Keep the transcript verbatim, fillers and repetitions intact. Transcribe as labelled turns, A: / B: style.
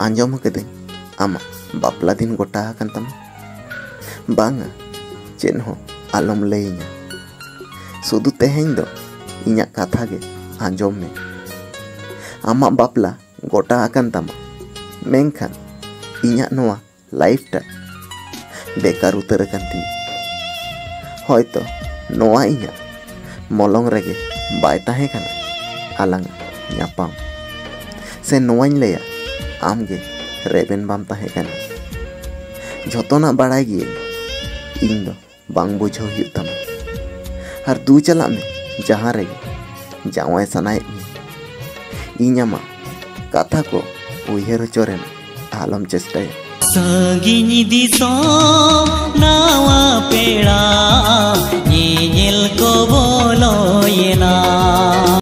A: आंजम कदें आमा बापला दिन गोटा आकन तम बांगा चेन हो आलम लैया सुदु तेहें दो इन्या कथा गे आंजम में आमा बापला गोटा आकन तमा मेनखान इन्या नोआ लाइफ टा बेकार उतर अकन ती होयतो नोआ इन्या मलंग रेगे बाय ताहे खाना आलांग न्यापाम से नोआñ लैया आमगे रेबेन बाम ताहे खाना झोतोना बाड़ाय गिए इन दो बांग बुझाव हुयुग तामा हर दू चला में जहां रेगे जावाय सनाय इन आमा कथा को उयहर होचोरेना आलम चेष्टाया
B: सागिनी दिसोम नावा पेड़ा ये को बोलो ये ना।